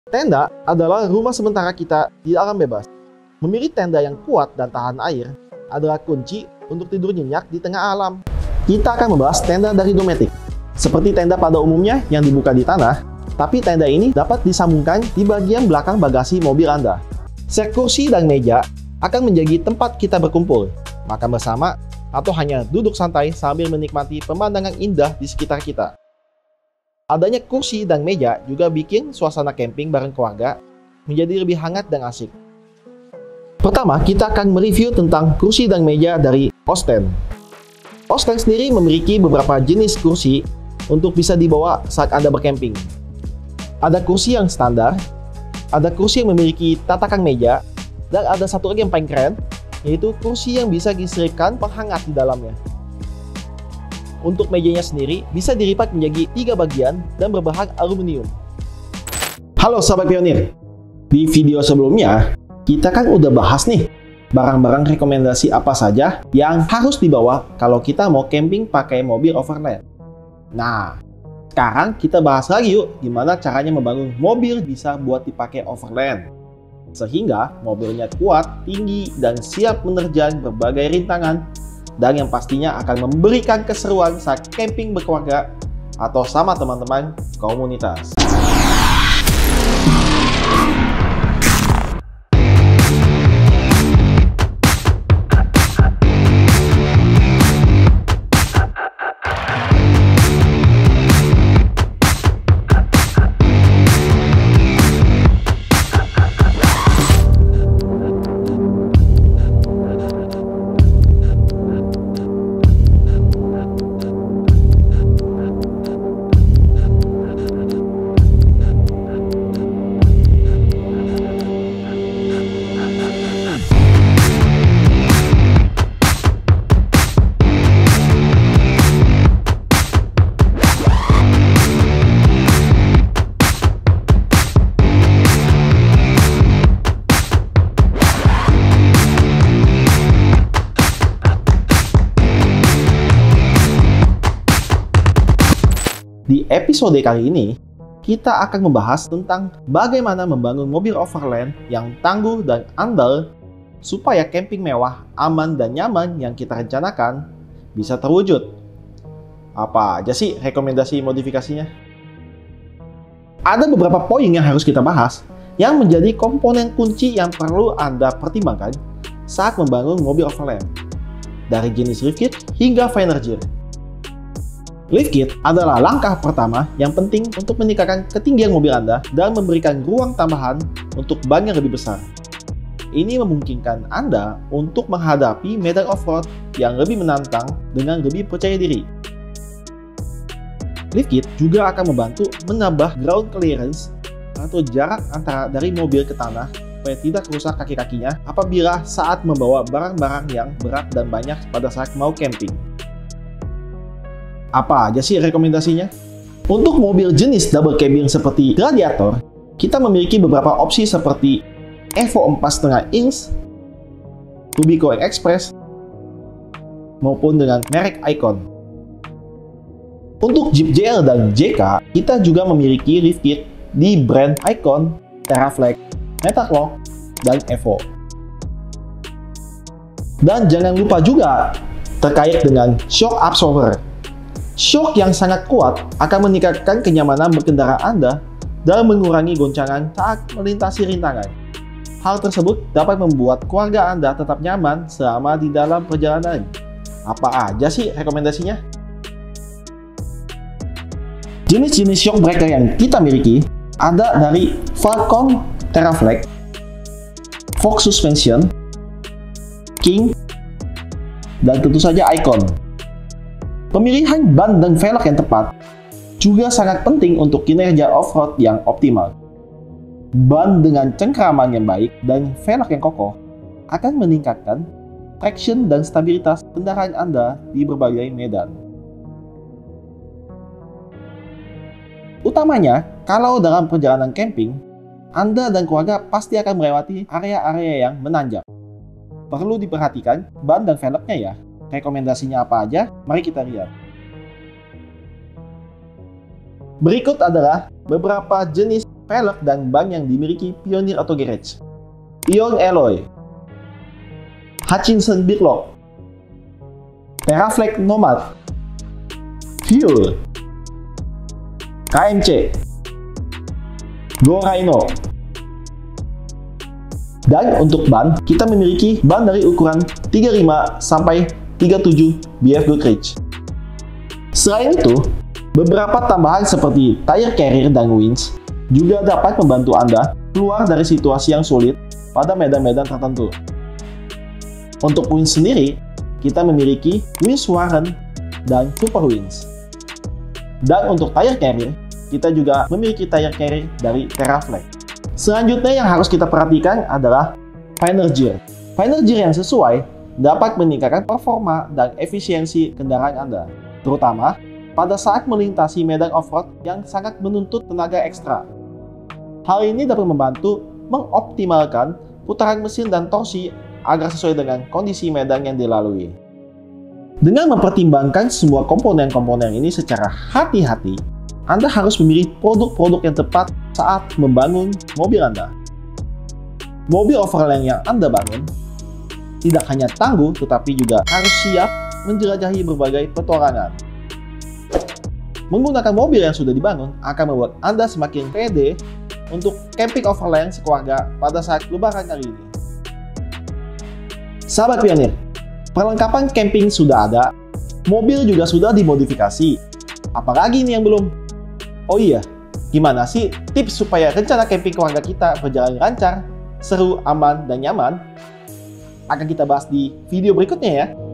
Tenda adalah rumah sementara kita di alam bebas. Memilih tenda yang kuat dan tahan air adalah kunci untuk tidur nyenyak di tengah alam. Kita akan membahas tenda dari Dometic. Seperti tenda pada umumnya yang dibuka di tanah, tapi tenda ini dapat disambungkan di bagian belakang bagasi mobil Anda. Set kursi dan meja akan menjadi tempat kita berkumpul, makan bersama, atau hanya duduk santai sambil menikmati pemandangan indah di sekitar kita. Adanya kursi dan meja juga bikin suasana camping bareng keluarga menjadi lebih hangat dan asik. Pertama, kita akan mereview tentang kursi dan meja dari Osten. Osten sendiri memiliki beberapa jenis kursi untuk bisa dibawa saat Anda bercamping. Ada kursi yang standar, ada kursi yang memiliki tatakan meja, dan ada satu lagi yang paling keren, yaitu kursi yang bisa diselipkan penghangat di dalamnya. Untuk mejanya sendiri bisa dilipat menjadi 3 bagian dan berbahan aluminium. Halo sahabat pionir, di video sebelumnya kita kan udah bahas nih barang-barang rekomendasi apa saja yang harus dibawa kalau kita mau camping pakai mobil overland. Nah, sekarang kita bahas lagi yuk gimana caranya membangun mobil bisa buat dipakai overland, sehingga mobilnya kuat, tinggi, dan siap menerjang berbagai rintangan, dan yang pastinya akan memberikan keseruan saat camping berkeluarga atau sama teman-teman komunitas. Di episode kali ini, kita akan membahas tentang bagaimana membangun mobil overland yang tangguh dan andal supaya camping mewah, aman, dan nyaman yang kita rencanakan bisa terwujud. Apa aja sih rekomendasi modifikasinya? Ada beberapa poin yang harus kita bahas yang menjadi komponen kunci yang perlu Anda pertimbangkan saat membangun mobil overland, dari jenis lift kit hingga Venergy. Lift kit adalah langkah pertama yang penting untuk meningkatkan ketinggian mobil Anda dan memberikan ruang tambahan untuk ban yang lebih besar. Ini memungkinkan Anda untuk menghadapi medan off-road yang lebih menantang dengan lebih percaya diri. Lift kit juga akan membantu menambah ground clearance atau jarak antara dari mobil ke tanah supaya tidak rusak kaki-kakinya apabila saat membawa barang-barang yang berat dan banyak pada saat mau camping. Apa aja sih rekomendasinya? Untuk mobil jenis double cabin seperti Gladiator, kita memiliki beberapa opsi seperti Evo 4,5 inch, Rubicon Express, maupun dengan merek Icon. Untuk Jeep JL dan JK, kita juga memiliki lift kit di brand Icon, TerraFlex, Metalock, dan Evo. Dan jangan lupa juga terkait dengan shock absorber. Shock yang sangat kuat akan meningkatkan kenyamanan berkendara Anda dan mengurangi goncangan saat melintasi rintangan. Hal tersebut dapat membuat keluarga Anda tetap nyaman selama di dalam perjalanan. Apa aja sih rekomendasinya? Jenis-jenis shock breaker yang kita miliki ada dari Falcon TerraFlex, Fox Suspension, King, dan tentu saja Icon. Pemilihan ban dan velg yang tepat juga sangat penting untuk kinerja off-road yang optimal. Ban dengan cengkraman yang baik dan velg yang kokoh akan meningkatkan traction dan stabilitas kendaraan Anda di berbagai medan. Utamanya, kalau dalam perjalanan camping, Anda dan keluarga pasti akan melewati area-area yang menanjak. Perlu diperhatikan ban dan velgnya ya. Rekomendasinya apa aja? Mari kita lihat. Berikut adalah beberapa jenis velg dan ban yang dimiliki Pioneer Auto Garage, Ion Alloy, Hutchinson Birlock, Teraflex Nomad, Fuel, KMC, Go Rhino. Dan untuk ban, kita memiliki ban dari ukuran 35 sampai 37 BF Goodrich. Selain itu, beberapa tambahan seperti tire carrier dan winch juga dapat membantu Anda keluar dari situasi yang sulit pada medan-medan tertentu. Untuk winch sendiri, kita memiliki winch Warren dan Super Winch. Dan untuk tire carrier, kita juga memiliki tire carrier dari Teraflex. Selanjutnya yang harus kita perhatikan adalah finer gear. Finer gear yang sesuai dapat meningkatkan performa dan efisiensi kendaraan Anda, terutama pada saat melintasi medan off-road yang sangat menuntut tenaga ekstra. Hal ini dapat membantu mengoptimalkan putaran mesin dan torsi agar sesuai dengan kondisi medan yang dilalui. Dengan mempertimbangkan semua komponen-komponen ini secara hati-hati, Anda harus memilih produk-produk yang tepat saat membangun mobil Anda. Mobil overland yang Anda bangun tidak hanya tangguh, tetapi juga harus siap menjelajahi berbagai petualangan. Menggunakan mobil yang sudah dibangun akan membuat Anda semakin pede untuk camping overland sekeluarga pada saat lebaran kali ini. Sahabat Pioneer, perlengkapan camping sudah ada, mobil juga sudah dimodifikasi. Apalagi nih yang belum? Oh iya, gimana sih tips supaya rencana camping keluarga kita berjalan lancar, seru, aman, dan nyaman? Akan kita bahas di video berikutnya ya.